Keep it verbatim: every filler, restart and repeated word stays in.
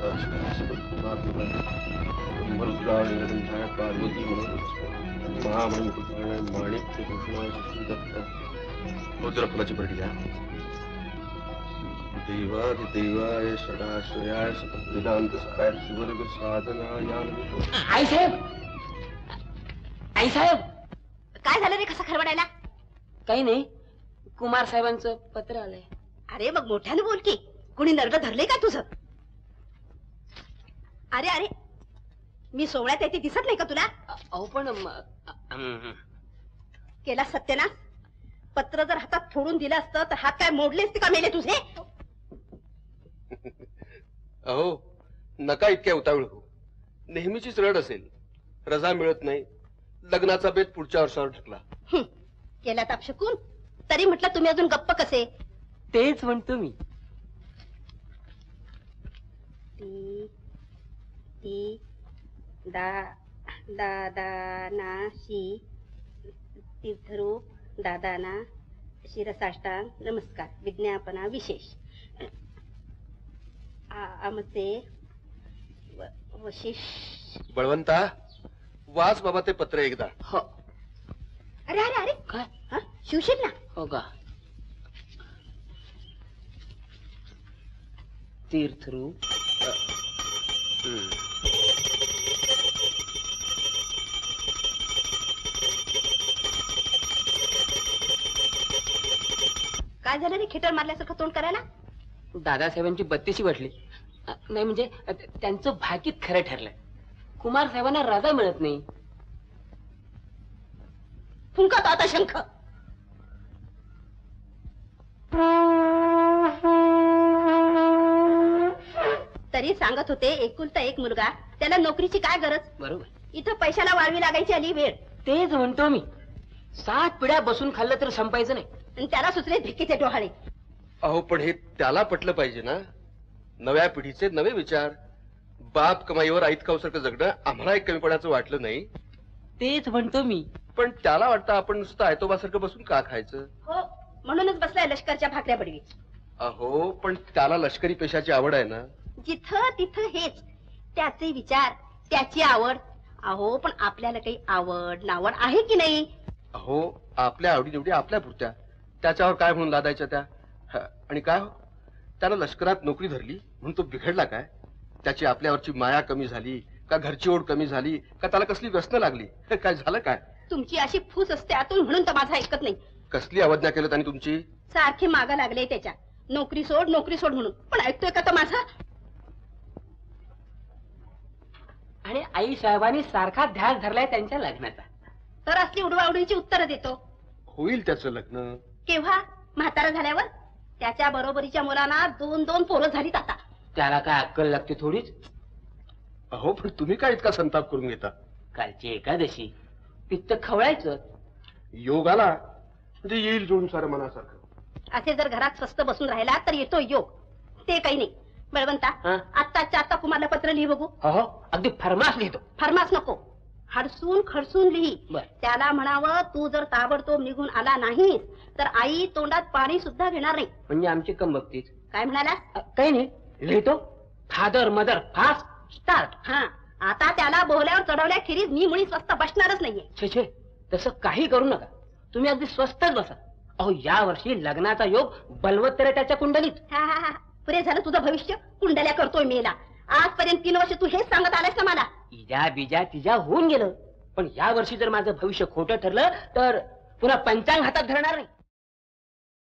पार्वती महामणिपुत्र माणिक्य कृष्ण दत्त रुद्रफुलाची बरडी घ्या. देवादिदेवाय षडाश्रयाय वेदांत सहाय सुवर्ग साधनायान. आई साहेब, आई साहेब, काय झालं रे? कसा खरवडायला? काही नाही, कुमार साहेबांचं पत्र आलंय. अरे मग मोठ्याने बोल की. कुणी नरड धरले का तुझं? अरे अरे, मी सोहळ्यात येते दिसत नाही का तुला? अहो पण केला सत्यनाश. पत्र जर हातात फोडून दिलं असतं तर हात काय मोडले असते का मेले तुझे? अहो नका इतक्या उतावळ हो. नेहमीचीच रड असेल. रजा मिळत नाही. लग्नाचा बेत पुढच्या वर्षावर ढकला. केला ताप शकून तरी म्हटलं तुम्ही अजून गप्प कसे? तेच म्हणतो मी. ती ती दा दादाना शी तीर्थरूप दादाना शिरसाष्टांग नमस्कार. विज्ञापना विशेष आमचे वशिष. बळवंता वाच बाबा ते पत्र एकदा. हो. अरे अरे अरे काय शिवशील ना? हो का? तीर्थरूप काय झालं रे खेटर मारल्यासारखं तोंड करायला? दादासाहेबांची बत्तीशी वाटली नाही. म्हणजे त्यांचं भाकीत खरं ठरलंय. कुमार साहेबांना रजा मिळत नाही. फुंका तो आता शंख. तरी सांगत होते एकुलता एक मुलगा, त्याला नोकरीची काय गरज? बरोबर. इथं पैशाला वाळवी लागायची आली वेळ. तेच म्हणतो मी. सात पिढ्या बसून खाल्लं तर संपायचं नाही. आणि त्याला सुचले भिक्कीचे डोहाळे. अहो पण हे त्याला पटलं पाहिजे ना. नव्या पिढीचे नवे विचार. बाप कमाईवर आईत खाऊसारखं जगणं आम्हाला एक कमीपणाचं वाटलं नाही. तेच म्हणतो मी. पण त्याला वाटतं आपण नुसतं आयतोबासारखं बसून का खायचं? हो म्हणूनच बसलाय लष्करच्या भाकऱ्या बडवी. अहो पण त्याला लष्करी पेशाची आवड आहे ना. जिथं तिथं हेच. त्याचे विचार, त्याची आवड. अहो पण आपल्याला काही आवड नावड आहे की नाही? अहो आपल्या आवडीनिवडी आपल्या पुरत्या. त्याच्यावर काय म्हणून लादायच्या त्या? आणि काय हो, त्यानं लष्करात नोकरी धरली म्हणून तो बिघडला काय? त्याची आपल्यावरची माया कमी झाली का? घरची ओढ कमी झाली का? त्याला कसली व्यसनं लागली? काय झालं काय? तुमची अशी फूस असते आतून म्हणून तर माझा ऐकत नाही. कसली अवज्ञा केलं त्याने तुमची? सारखे मागा लागले त्याच्या. नोकरी सोड नोकरी सोड म्हणून. पण ऐकतोय का तो माझा? आणि आई साहेबांनी सारखा ध्यास धरलाय त्यांच्या लग्नाचा. तर असली उडवाउडीची उत्तरं देतो. होईल त्याचं लग्न. केव्हा? म्हातारा झाल्यावर. त्याच्या बरोबरीच्या मुलांना दोन दोन पोरं झालीत आता. त्याला काय अक्कल लागते थोडीच? अहो पण तुम्ही काय इतका संताप करून घेता? कालची एकादशी. पित्त खवळायचं. योग आला म्हणजे येईल जोडून सारं मनासारखं. असे जर घरात स्वस्त बसून राहिला तर येतो योग. ते काही नाही. बळवंता आत्ताच्या आता कुमारला पत्र लिही बघू. हो अगदी फरमास लिहितो. फरमास नको, हडसून खडसून लिही. त्याला म्हणावं तू जर ताबडतोब निघून आला नाहीस तर आई तोंडात पाणी सुद्धा घेणार नाही. म्हणजे आमची कम बघतीच. काय म्हणाला? काही नाही लिहितो. Father mother fast start. हा आता त्याला बोहल्यावर चढवल्या खिरीज मी मुळी स्वस्त बसणारच नाहीये. छे छे तसं काही करू नका. तुम्ही अगदी स्वस्तच बसा. अहो या वर्षी लग्नाचा योग बलवत्तर त्याच्या कुंडलीत. हा हा हा पुरे झालं तुझं भविष्य. कुंडल्या करतोय मेला. आजपर्यंत तीन वर्ष तू हेच सांगत आलास ना मला. इजा बिजा तिजा होऊन गेलं. पण या वर्षी जर माझं भविष्य खोटं ठरलं तर पुन्हा पंचांग हातात धरणार नाही.